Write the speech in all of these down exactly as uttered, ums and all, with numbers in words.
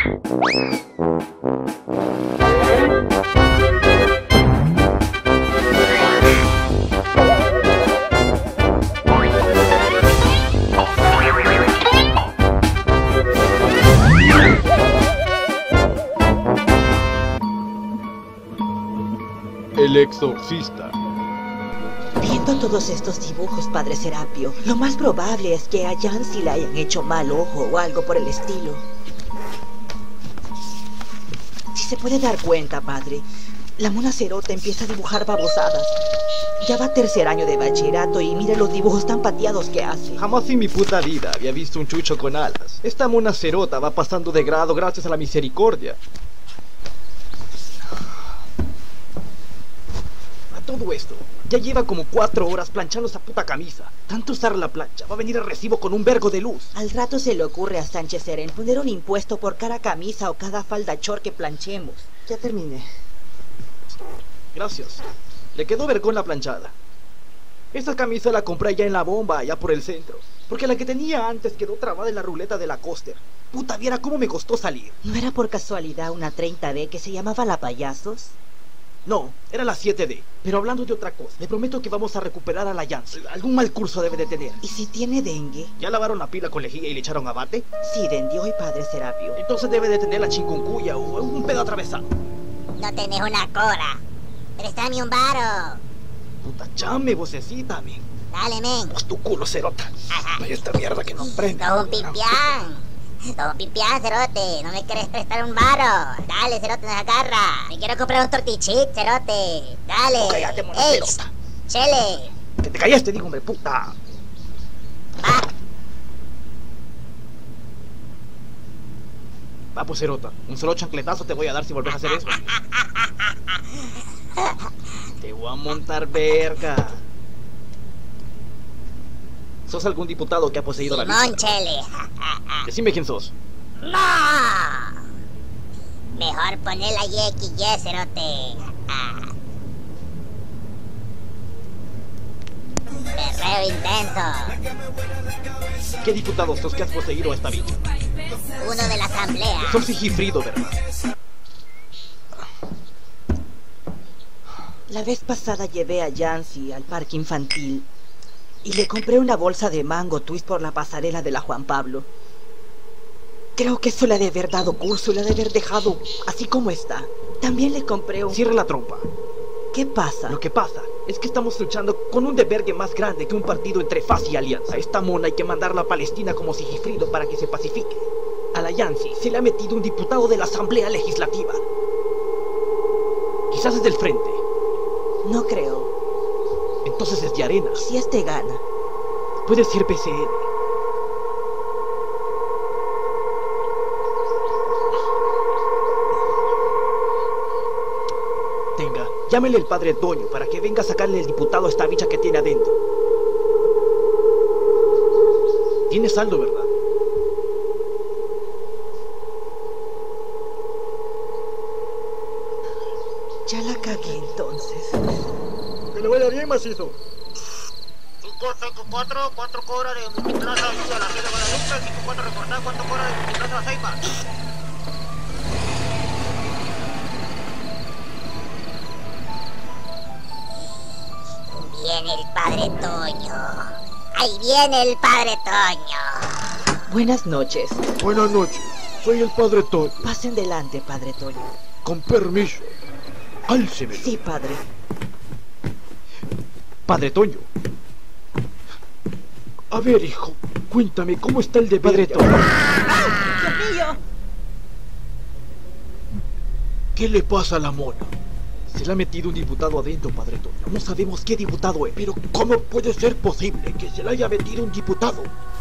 El exorcista. Viendo todos estos dibujos, padre Serapio, lo más probable es que a Yancy le hayan hecho mal ojo o algo por el estilo. Si se puede dar cuenta, padre, la mona cerota empieza a dibujar babosadas. Ya va tercer año de bachillerato y mira los dibujos tan pateados que hace. Jamás en mi puta vida había visto un chucho con alas. Esta mona cerota va pasando de grado gracias a la misericordia. Todo esto, ya lleva como cuatro horas planchando esa puta camisa. Tanto usar la plancha, va a venir el recibo con un vergo de luz. Al rato se le ocurre a Sánchez Seren poner un impuesto por cada camisa o cada falda short que planchemos. Ya terminé. Gracias. Le quedó vergón la planchada. Esta camisa la compré ya en la bomba, allá por el centro. Porque la que tenía antes quedó trabada en la ruleta de la Coster. Puta, viera cómo me costó salir. ¿No era por casualidad una treinta D que se llamaba La Payasos? No, era la siete D. Pero hablando de otra cosa, le prometo que vamos a recuperar a la Yancy. Algún mal curso debe de tener. ¿Y si tiene dengue? ¿Ya lavaron la pila con lejía y le echaron abate? Sí, dengue y padre Serapio. Entonces debe de tener la chikungunya o un pedo atravesado. No tenés una cora. Préstame un varo. Puta, chame, vocecita, men. Dale, men. Pues tu culo, cerota. Vaya esta mierda que no prende. Sos un pipián. Sos un pipián, cerote. No me querés prestar un varo. Dale, cerote, nos agarra. Me quiero comprar un tortichit, cerote. Dale. Oh, cállate, mona Ey, cerota. Chele. Que te callaste, digo, hombre, puta. Va. Va, pues, cerota. Un solo chancletazo te voy a dar si volvés a hacer eso. Te voy a montar verga. ¿Sos algún diputado que ha poseído la Simón, vista? Chele. Decime quién sos. ¡No! Mejor poné la Y X Y, cerote. Perreo intenso. ¿Qué diputado sos que has poseído a esta bicha? Uno de la asamblea. Sos Sigifrido, ¿verdad? La vez pasada llevé a Yancy al parque infantil y le compré una bolsa de mango twist por la pasarela de la Juan Pablo. Creo que eso le ha de haber dado curso y le ha de haber dejado así como está. También le compré un... Cierra la trompa. ¿Qué pasa? Lo que pasa es que estamos luchando con un debergue más grande que un partido entre F A S y Alianza. A esta mona hay que mandarla a Palestina como Sigifrido para que se pacifique. A la Yancy se le ha metido un diputado de la Asamblea Legislativa. Quizás es del frente. No creo. Entonces es de Arena. ¿Y si este gana? Puede ser P C N. Tenga, llámele el padre Toño para que venga a sacarle el diputado a esta bicha que tiene adentro. Tiene saldo, ¿verdad? Ya la cagué entonces. Que le vaya bien, macizo. cinco cinco cuatro, cuatro cobras de multiplaza ayuda a la red de Guadalupe, cinco cuatro reportar cuatro cobras de multiplaza Seiba. Viene el padre Toño. Ahí viene el padre Toño. Buenas noches. Buenas noches, soy el padre Toño. Pasen delante, padre Toño. Con permiso. Álcemelo. Sí, padre. Padre Toño. A ver, hijo, cuéntame, ¿cómo está el de Padre Toño? ¡Dios mío! ¿Qué le pasa a la mona? Se le ha metido un diputado adentro, Padre Toño. No sabemos qué diputado es. Pero ¿cómo puede ser posible que se le haya metido un diputado?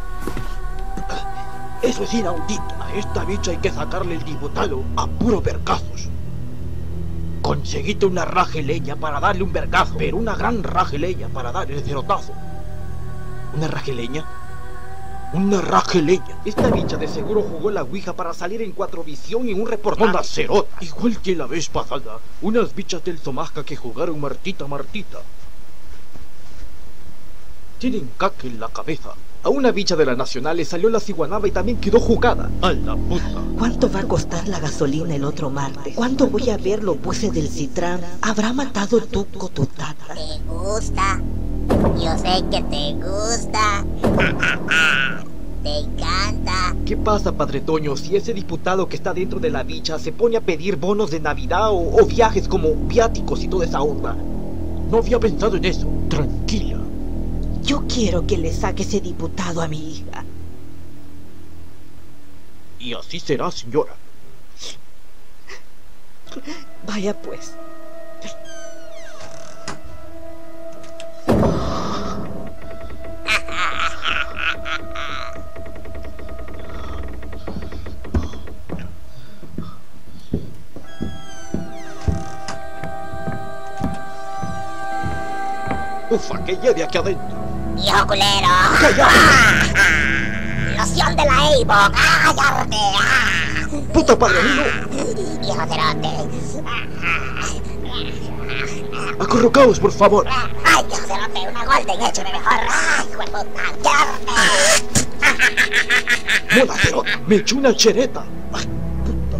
Eso es inaudito. A esta bicha hay que sacarle el diputado a puro vergazos. Conseguiste una rajeleña para darle un vergazo, pero una gran rajeleña para darle el cerotazo. ¿Una rajeleña? Una rajeleña. Esta bicha de seguro jugó la ouija para salir en Cuatrovisión y un reportaje. ¡Una cerota! Igual que la vez pasada, unas bichas del Somasca que jugaron Martita Martita. Tienen caca en la cabeza. A una bicha de la Nacional le salió la ciguanaba y también quedó jugada. ¡A la puta! ¿Cuánto va a costar la gasolina el otro martes? ¿Cuándo voy a ver los buses del Citran? ¿Habrá matado el tuco tu tata? ¿Te gusta? Yo sé que te gusta. Te encanta. ¿Qué pasa, Padre Toño, si ese diputado que está dentro de la bicha se pone a pedir bonos de Navidad o, o viajes como viáticos y toda esa onda? No había pensado en eso. Tranquila. Yo quiero que le saque ese diputado a mi hija. Y así será, señora. Vaya pues. Ufa, que lleve aquí adentro. ¡Viejo culero! ¡Cállate! ¡Loción de la Avon! ¡Ah, cállate! ¡Ah! ¡Puta padre, no! ¡Viejo cerote! Acurrucaos, por favor. ¡Ay, viejo cerote! ¡Una golden, échame mejor! ¡Ay, hijo de puta! ¡Cállate! ¡Mola, cerote! ¡Me echó una chereta! ¡Ay, puta!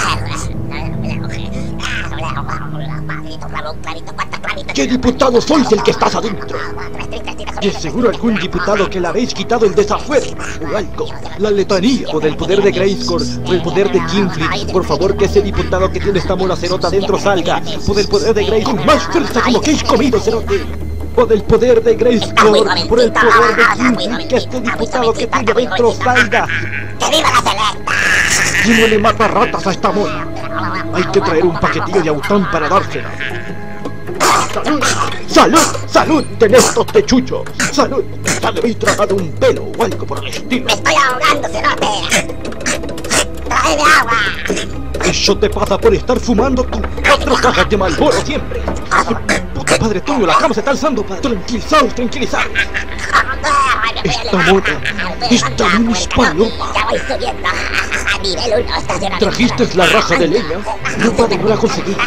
¿Qué diputado sois el que estás adentro? De seguro algún diputado que le habéis quitado el desafuero o algo. La letanía o del poder de Grayskull o el poder de Kingfleet. Por favor, que ese diputado que tiene esta mona cerota dentro salga. O del poder de Grayskull con más fuerza como que habéis comido, cerote. O del poder de Grayskull por el poder de Kingfleet, que este diputado que tiene dentro salga. ¡Que viva la selecta! Y no le mata ratas a esta mona. Hay que traer un paquetillo de aután para dársela. ¡Salud! ¡Salud! ¡Salud! ¡Tenés techucho! ¡Salud! ¡Tal vez tragado un pelo o algo por el estilo! ¡Me estoy ahogando, cerote! ¡Tráeme agua! Eso te pasa por estar fumando tus cuatro cajas de Marlboro siempre. Puta padre Toño, la cama se está alzando, padre. Tranquilizaos, tranquilizaos. Esta mota, esta mona es palo. Ya voy subiendo a nivel uno, estacionamiento. ¿Trajiste la raja de leña? No, padre, no la conseguí.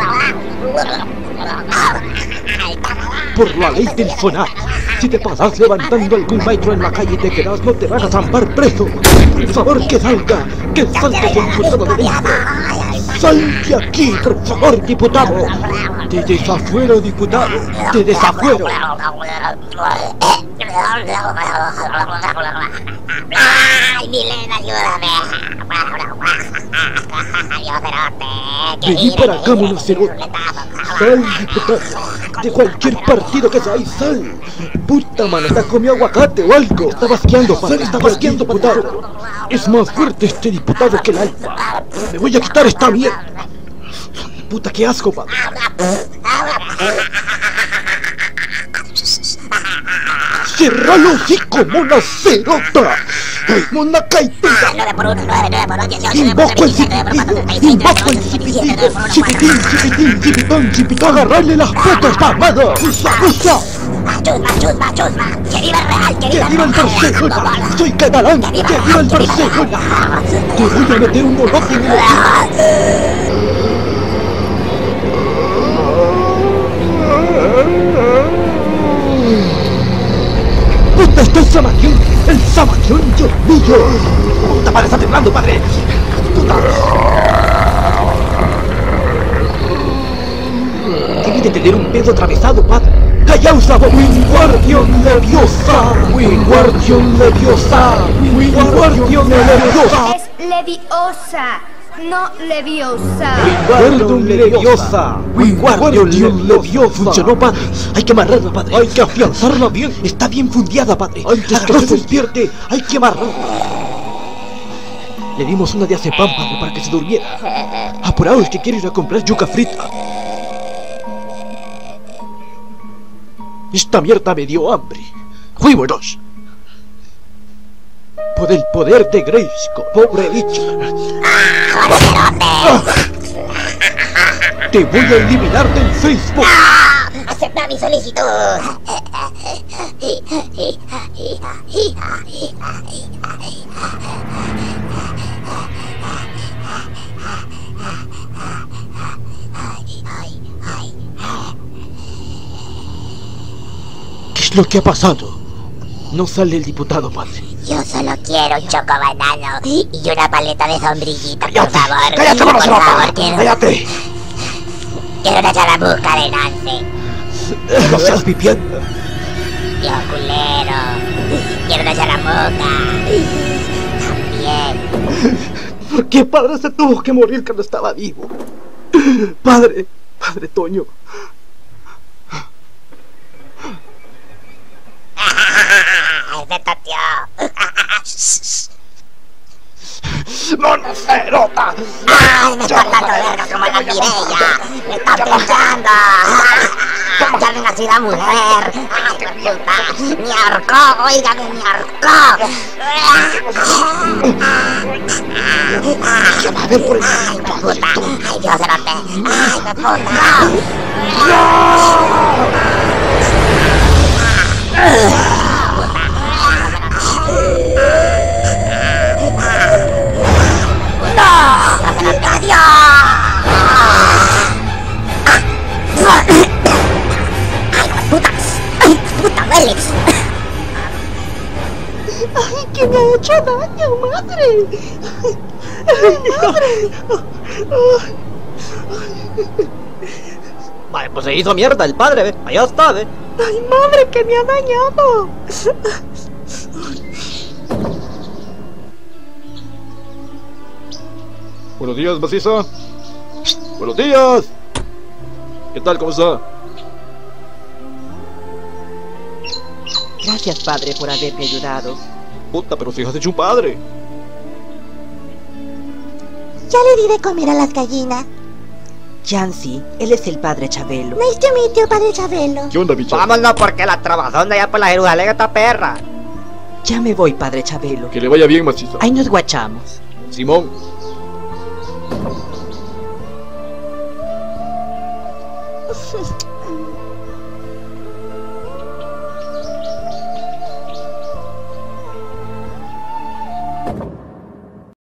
Por la ley del FONAC, si te pasas levantando algún maestro en la calle y te quedas, no te vas a zampar preso. Por favor, que salga, que salga ese diputado de dentro. ¡Sal de aquí, por favor, diputado! ¡Te desafuero, diputado! ¡Te desafuero! ¡Ay, Milena, ayúdame! Vení para acá, monocerote. Sal, diputado. De cualquier partido que sea ahí, sal. Puta, mano, está comiendo aguacate o algo. Está basqueando, padre, está basqueando, diputado. Es más fuerte este diputado que el alfa. Me voy a quitar esta mierda. Puta, qué asco, padre. ¡Cierra los hocico, mona cerota! ¡Ay, mona caipira! nueve por uno, nueve, nueve por ocho, ¡Invoco el cipitillo! ¡Invoco el cipitillo! ¡Cipitín, cipitín, cipitón, cipitón! ¡Agarrarle las putas pamadas! ¡Usa, usa! ¡Chusma, chusma, chusma! ¡Que viva el Real, que ¡Que viva viva el Barcelona! ¡Soy catalán! ¡Que viva el Barcelona! ¡Te voy a meter un molote en el hocico! ¡Puta, está el Samaquión! ¡El Samaquión, Dios mío! ¡Puta, padre, está temblando, padre! ¡Puta! Tiene que tener un pedo atravesado, padre. ¡Callaos la boca! ¡Wingardium Leviosa! ¡Wingardium Leviosa! ¡Wingardium Leviosa! Es Leviosa, no Leviosa. ¡Wingardium Leviosa! ¡Wingardium Leviosa! Funcionó, padre. Hay que amarrarla, padre. Hay que afianzarla bien. Está bien fundiada, padre. Antes que se despierte, hay que amarrarla. Le dimos una de azepam, padre, para que se durmiera. Apuraos, que quiero ir a comprar yuca frita. Esta mierda me dio hambre. ¡Fuímonos! Por el poder de Grayskull, pobre bicho. ¡Ah! Te voy a eliminar del Facebook. ¡Acepta mi solicitud! ¿Qué es lo que ha pasado? No sale el diputado, padre. Yo solo quiero un choco banano y una paleta de sombrillita, por ¡Cállate! favor. ¡Cállate, por no se favor, va! quiero, ¡Cállate! quiero una charamusca de Nancy. ¡No seas pipián! Viejo culero. Quiero una charamusca. También. ¿Por qué padre se tuvo que morir cuando estaba vivo? Padre, padre Toño. Excepto tío. ¡Monocerota! ¡Ay, me está dando verga como la Mireia! ¡Me está pinchando! ¡Ya venga así la mujer! ¡Ay, qué puta! ¡Me ahorcó! ¡Oígame, me ahorcó! ¿Qué va a ver por el ¡Ay, me puta! ¡Ay, Dios, cerote! ¡Ay, me puta! ¡Adiós! ¡Ay, puta! ¡Ay, puta, duele! ¡Ay, que me ha hecho daño, madre! ¡Madre! Vale, pues se hizo mierda el padre, ¿ve? Allá está, ¿ve? ¡Ay, madre, que me ha dañado! Buenos días, maciza. Buenos días. ¿Qué tal? ¿Cómo está? Gracias, padre, por haberme ayudado. Puta, pero si has hecho un padre. Ya le di de comer a las gallinas. Yancy, él es el padre Chabelo. Nice to meet you, padre Chabelo. ¿Qué onda, bicho? Vámonos porque la trabajona ya por la Jerusalén esta perra. Ya me voy, padre Chabelo. Que le vaya bien, maciza. Ahí nos guachamos. Simón.